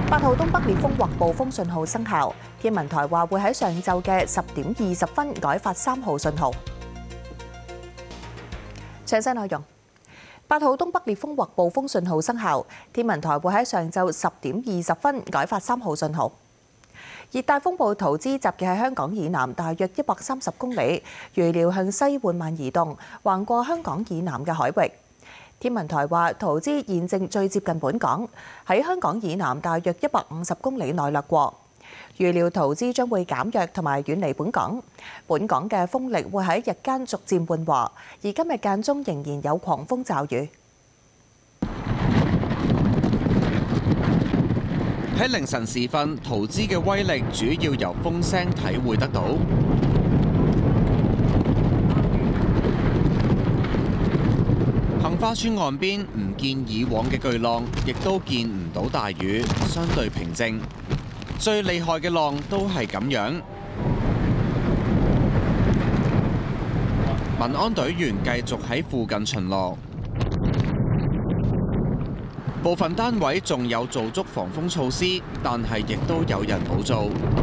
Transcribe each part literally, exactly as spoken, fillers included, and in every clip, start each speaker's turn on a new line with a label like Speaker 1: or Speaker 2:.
Speaker 1: 八號東北烈風或暴風信號生效，天文台話會喺上晝嘅十點二十分改發三號信號。詳細內容：八號東北烈風或暴風信號生效，天文台會喺上晝十點二十分改發三號信號。熱帶風暴圖茲集結喺香港以南大約一百三十公里，預料向西緩慢移動，橫過香港以南嘅海域。天文台話，圖茲現正最接近本港，喺香港以南大約一百五十公里內掠過。預料圖茲將會減弱同埋遠離本港，本港嘅風力會喺日間逐漸緩和，而今日間中仍然有狂風驟雨。
Speaker 2: 喺凌晨時分，圖茲嘅威力主要由風聲體會得到。杏花村岸邊唔見以往嘅巨浪，亦都見唔到大雨，相對平靜。最厲害嘅浪都係咁樣。民安隊員繼續喺附近巡邏，部分單位仲有做足防風措施，但係亦都有人冇做。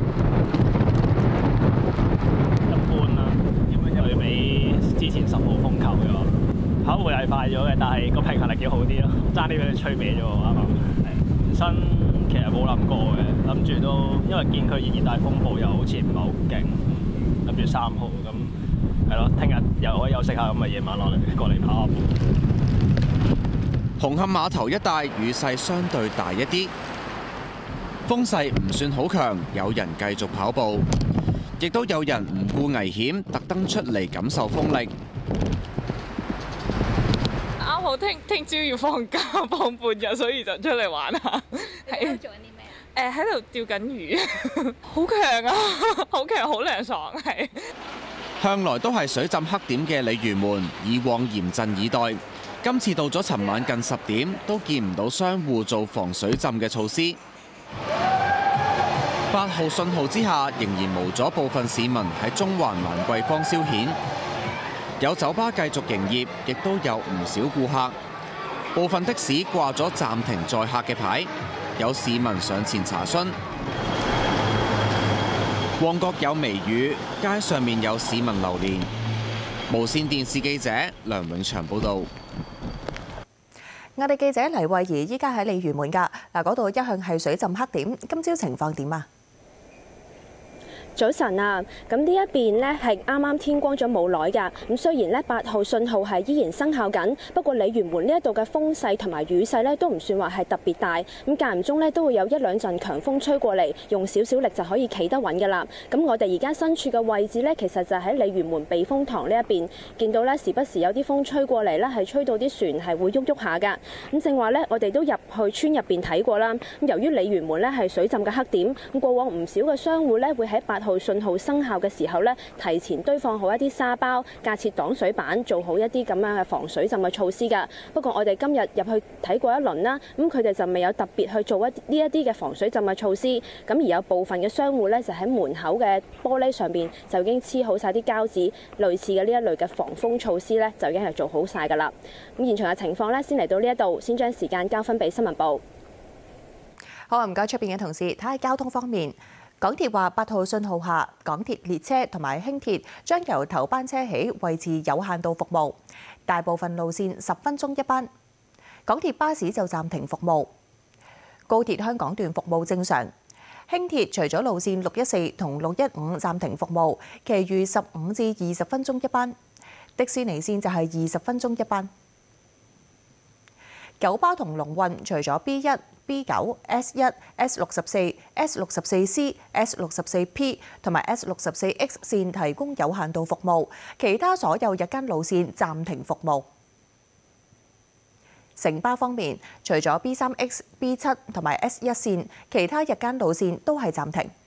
Speaker 3: 一般啦，因為對比之前十號風球嘅話，跑步係快咗嘅，但係個平衡力要好啲咯，爭啲俾佢吹歪咗啱啱？本身其實冇諗過嘅，諗住都因為見佢熱熱帶風暴又好似唔係好勁，諗住三號咁係咯，聽日又可以休息下，咁咪夜晚落嚟過嚟跑下步。
Speaker 2: 紅磡碼頭一帶雨勢相對大一啲，風勢唔算好強，有人繼續跑步，亦都有人唔顧危險，特登出嚟感受風力。
Speaker 4: 啱好聽聽朝要放假放半日，所以就出嚟玩下。
Speaker 5: 係做緊啲咩啊？
Speaker 4: 誒喺度釣緊魚，好強啊！好強，好涼爽係。
Speaker 2: 向來都係水浸黑點嘅鯉魚門，以往嚴陣以待。今次到咗尋晚近十點，都見唔到商戶做防水浸嘅措施。八號信號之下，仍然無阻部分市民喺中環蘭桂坊消遣。有酒吧繼續營業，亦都有唔少顧客。部分的士掛咗暫停載客嘅牌，有市民上前查詢。旺角有微雨，街上面有市民流連。無線電視記者梁永祥報導。
Speaker 1: 我哋記者黎慧儀依家喺鯉魚門㗎，嗱，嗰度一向係水浸黑點，今朝情況點啊？
Speaker 5: 早晨啊，咁呢一邊呢係啱啱天光咗冇耐㗎。咁雖然呢八號信號係依然生效緊，不過鯉魚門呢一度嘅風勢同埋雨勢呢都唔算話係特別大。咁間唔中呢都會有一兩陣強風吹過嚟，用少少力就可以企得穩㗎啦。咁我哋而家身處嘅位置呢，其實就喺鯉魚門避風塘呢一邊，見到呢時不時有啲風吹過嚟呢，係吹到啲船係會喐喐下㗎。咁正話呢，我哋都入去村入邊睇過啦。咁由於鯉魚門呢係水浸嘅黑點，咁過往唔少嘅商戶呢會喺八號信號生效嘅時候呢，提前堆放好一啲沙包，架設擋水板，做好一啲咁樣嘅防水浸嘅措施㗎。不過我哋今日入去睇過一輪啦，咁佢哋就未有特別去做一呢一啲嘅防水浸嘅措施。咁而有部分嘅商戶呢，就喺門口嘅玻璃上邊就已經黐好晒啲膠紙，類似嘅呢一類嘅防風措施呢，就已經係做好晒㗎啦。咁現場嘅情況呢，先嚟到呢一度，先將時間交分俾新聞部。
Speaker 1: 好啊，唔該出邊嘅同事，睇下交通方面。港鐵話八號信號下，港鐵列車同埋輕鐵將由頭班車起維持有限度服務，大部分路線十分鐘一班。港鐵巴士就暫停服務。高鐵香港段服務正常。輕鐵除咗路線六一四同六一五暫停服務，其餘十五至二十分鐘一班。迪士尼線就係二十分鐘一班。九巴同龍運除咗 B 一、B 九、S 一、S 六十四、S 六十四 C、S 六十四 P 同埋 S 六十四 X 線提供有限度服務，其他所有日間路線暫停服務。城巴方面，除咗 B 三 X、B 七同埋 S 一線，其他日間路線都係暫停。